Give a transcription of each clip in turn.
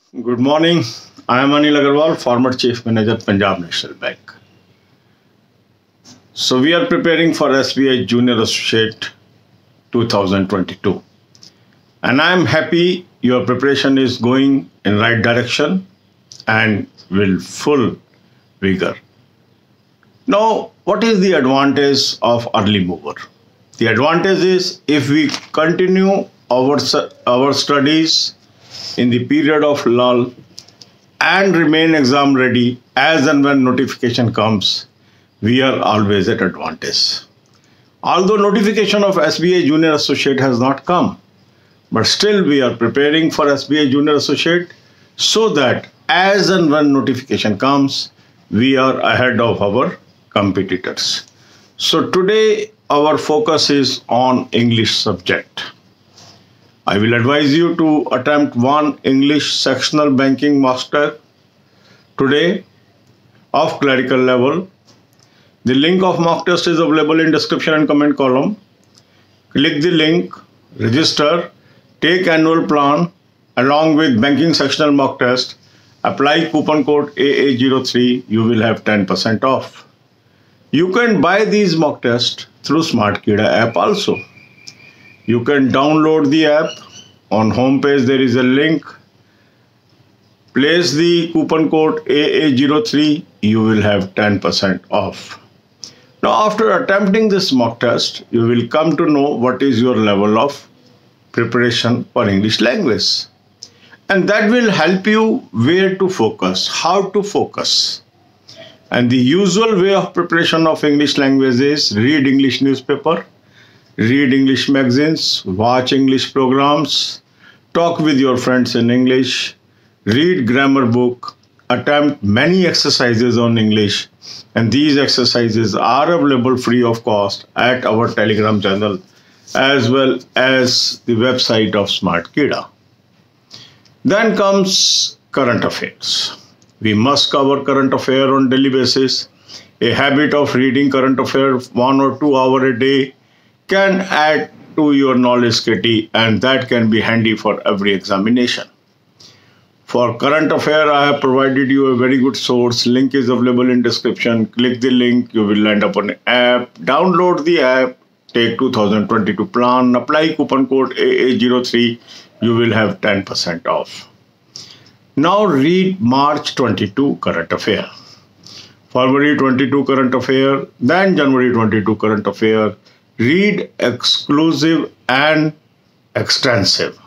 Good morning. I am Anil Agarwal, former Chief Manager, Punjab National Bank. So we are preparing for SBI Junior Associate 2022. And I am happy your preparation is going in right direction and will full vigor. Now, what is the advantage of early mover? The advantage is if we continue our studies in the period of lull and remain exam ready as and when notification comes, we are always at advantage. Although notification of SBI Junior Associate has not come, but still we are preparing for SBI Junior Associate so that as and when notification comes, we are ahead of our competitors. So today our focus is on English subject. I will advise you to attempt one English sectional banking master today of clerical level. The link of mock test is available in description and comment column. Click the link, register, take annual plan along with banking sectional mock test. Apply coupon code AA03. You will have 10% off. You can buy these mock tests through SmartKida app also. You can download the app. On home page there is a link. Place the coupon code AA03. You will have 10% off. Now after attempting this mock test, you will come to know what is your level of preparation for English language. And that will help you where to focus, how to focus. And the usual way of preparation of English language is read English newspaper, read English magazines, watch English programs, talk with your friends in English, read grammar book, attempt many exercises on English, and these exercises are available free of cost at our Telegram channel as well as the website of SmartKida. Then comes current affairs. We must cover current affair on daily basis. A habit of reading current affair 1 or 2 hours a day can add to your knowledge kitty, and that can be handy for every examination. For current affair, I have provided you a very good source. Link is available in description. Click the link. You will land up on an app. Download the app. Take 2022 plan. Apply coupon code AA03. You will have 10% off. Now read March 22 current affair. February 22 current affair. Then January 22 current affair. Read exclusive and extensive.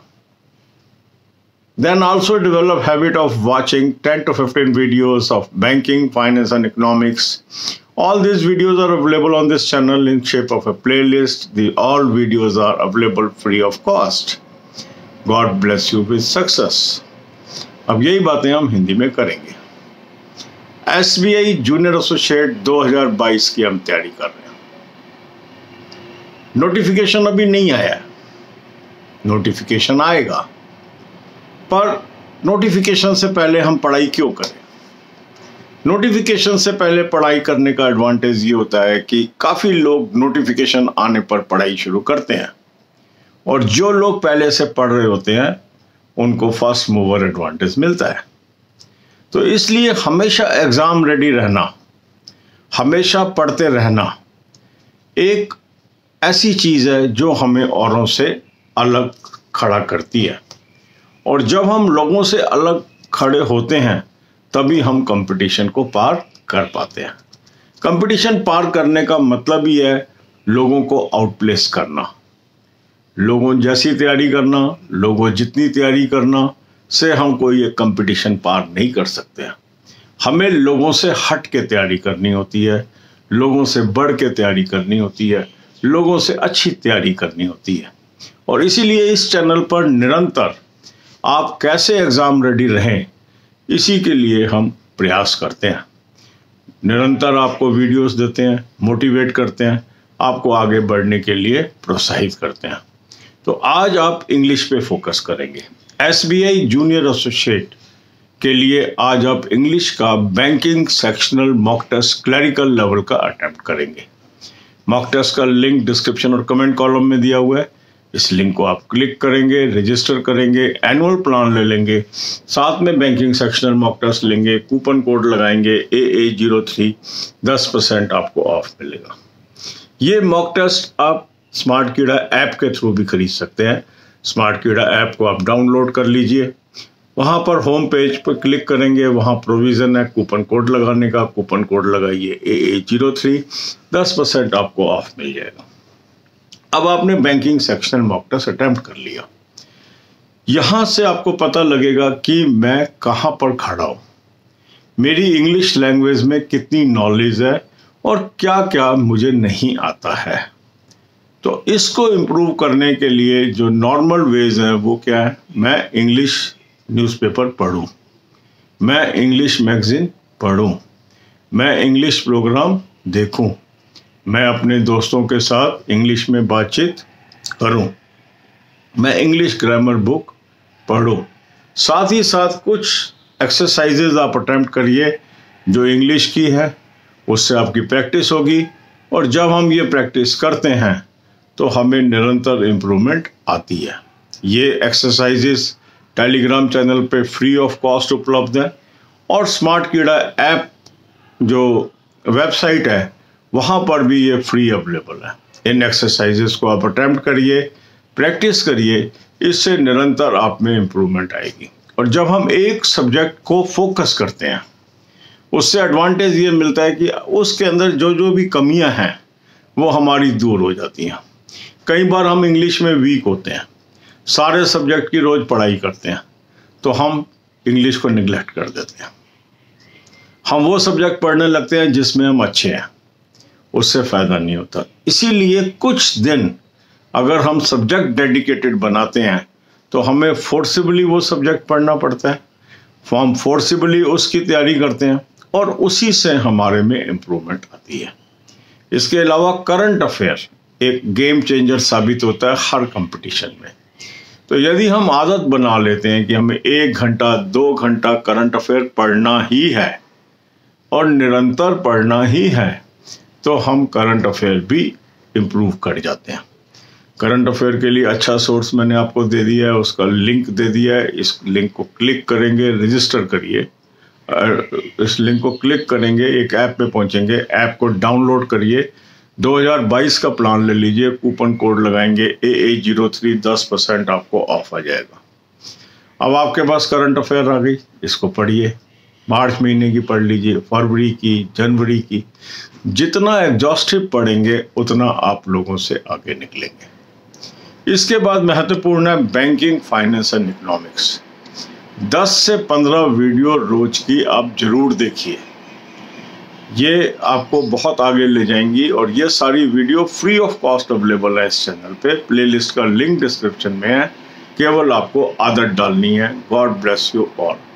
Then also develop habit of watching 10 to 15 videos of banking, finance and economics. All these videos are available on this channel in shape of a playlist. All videos are available free of cost. God bless you with success. अब यही बातें हम हिंदी में करेंगे. SBI junior associate 2022 की हम तैयारी कर रहे हैं. नोटिफिकेशन अभी नहीं आया है. नोटिफिकेशन आएगा, पर नोटिफिकेशन से पहले हम पढ़ाई क्यों करें? नोटिफिकेशन से पहले पढ़ाई करने का एडवांटेज ये होता है कि काफ़ी लोग नोटिफिकेशन आने पर पढ़ाई शुरू करते हैं, और जो लोग पहले से पढ़ रहे होते हैं उनको फर्स्ट मूवर एडवांटेज मिलता है. तो इसलिए हमेशा एग्ज़ाम रेडी रहना, हमेशा पढ़ते रहना एक ऐसी चीज़ है जो हमें औरों से अलग खड़ा करती है. और जब हम लोगों से अलग खड़े होते हैं तभी हम कंपटीशन को पार कर पाते हैं. कंपटीशन पार करने का मतलब ही है लोगों को आउटप्लेस करना, लोगों जैसी तैयारी करना, लोगों जितनी तैयारी करना से हम कोई एक कंपटीशन पार नहीं कर सकते हैं. हमें लोगों से हट के तैयारी करनी होती है, लोगों से बढ़ के तैयारी करनी होती है, लोगों से अच्छी तैयारी करनी होती है. और इसीलिए इस चैनल पर निरंतर आप कैसे एग्ज़ाम रेडी रहें, इसी के लिए हम प्रयास करते हैं. निरंतर आपको वीडियोस देते हैं, मोटिवेट करते हैं, आपको आगे बढ़ने के लिए प्रोत्साहित करते हैं. तो आज आप इंग्लिश पे फोकस करेंगे. SBI जूनियर एसोसिएट के लिए आज आप इंग्लिश का banking sectional mock test clerical level का अटेम्प्ट करेंगे. मॉक टेस्ट का लिंक डिस्क्रिप्शन और कमेंट कॉलम में दिया हुआ है. इस लिंक को आप क्लिक करेंगे, रजिस्टर करेंगे, एनुअल प्लान ले लेंगे, साथ में बैंकिंग सेक्शनल मॉक टेस्ट लेंगे, कूपन कोड लगाएंगे AA03, 10% आपको ऑफ मिलेगा। ये मॉक टेस्ट आप स्मार्ट कीड़ा ऐप के थ्रू भी खरीद सकते हैं। स्मार्ट कीड़ा ऐप को आप डाउनलोड कर लीजिए, वहाँ पर होम पेज पर क्लिक करेंगे, वहाँ प्रोविज़न है कूपन कोड लगाने का, कूपन कोड लगाइए AA03, 10% आपको ऑफ मिल जाएगा। अब आपने banking sectional mock test attempt कर लिया, यहाँ से आपको पता लगेगा कि मैं कहाँ पर खड़ा हूँ, मेरी इंग्लिश लैंग्वेज में कितनी नॉलेज है और क्या क्या मुझे नहीं आता है। तो इसको इम्प्रूव करने के लिए जो नॉर्मल वेज है वो क्या है, मैं इंग्लिश न्यूज़पेपर पढूं, मैं इंग्लिश मैगज़ीन पढूं, मैं इंग्लिश प्रोग्राम देखूं, मैं अपने दोस्तों के साथ इंग्लिश में बातचीत करूं, मैं इंग्लिश ग्रामर बुक पढूं। साथ ही साथ कुछ एक्सरसाइजेज आप अटेम्प्ट करिए जो इंग्लिश की है, उससे आपकी प्रैक्टिस होगी, और जब हम ये प्रैक्टिस करते हैं तो हमें निरंतर इम्प्रूवमेंट आती है। ये एक्सरसाइजेज टेलीग्राम चैनल पे फ्री ऑफ कॉस्ट उपलब्ध है, और स्मार्ट कीड़ा ऐप जो वेबसाइट है वहाँ पर भी ये फ्री अवेलेबल है। इन एक्सरसाइजेस को आप अटेम्प्ट करिए, प्रैक्टिस करिए, इससे निरंतर आप में इम्प्रूवमेंट आएगी। और जब हम एक सब्जेक्ट को फोकस करते हैं उससे एडवांटेज ये मिलता है कि उसके अंदर जो जो भी कमियां हैं वो हमारी दूर हो जाती हैं। कई बार हम इंग्लिश में वीक होते हैं, सारे सब्जेक्ट की रोज़ पढ़ाई करते हैं, तो हम इंग्लिश को निगलेक्ट कर देते हैं। हम वो सब्जेक्ट पढ़ने लगते हैं जिसमें हम अच्छे हैं, उससे फ़ायदा नहीं होता। इसीलिए कुछ दिन अगर हम सब्जेक्ट डेडिकेटेड बनाते हैं तो हमें फोर्सिबली वो सब्जेक्ट पढ़ना पड़ता है, हम फोर्सिबली उसकी तैयारी करते हैं, और उसी से हमारे में इम्प्रूवमेंट आती है। इसके अलावा करंट अफेयर एक गेम चेंजर साबित होता है हर कंपटीशन में। तो यदि हम आदत बना लेते हैं कि हमें 1 घंटा 2 घंटा करंट अफेयर पढ़ना ही है और निरंतर पढ़ना ही है, तो हम करंट अफेयर भी इम्प्रूव कर जाते हैं। करंट अफेयर के लिए अच्छा सोर्स मैंने आपको दे दिया है, उसका लिंक दे दिया है। इस लिंक को क्लिक करेंगे, रजिस्टर करिए, इस लिंक को क्लिक करेंगे, एक ऐप पे पहुंचेंगे, ऐप को डाउनलोड करिए, 2022 का प्लान ले लीजिए, कूपन कोड लगाएंगे AA03, 10% आपको ऑफ आ जाएगा। अब आपके पास करंट अफेयर आ गई, इसको पढ़िए, मार्च महीने की पढ़ लीजिए, फरवरी की, जनवरी की। जितना एग्जॉस्टिव पढ़ेंगे उतना आप लोगों से आगे निकलेंगे। इसके बाद महत्वपूर्ण है बैंकिंग, फाइनेंस एंड इकोनॉमिक्स। 10 से 15 वीडियो रोज की आप जरूर देखिए, ये आपको बहुत आगे ले जाएंगी। और ये सारी video free of cost available है इस चैनल पे। प्लेलिस्ट का लिंक डिस्क्रिप्शन में है, केवल आपको आदत डालनी है। God bless you all.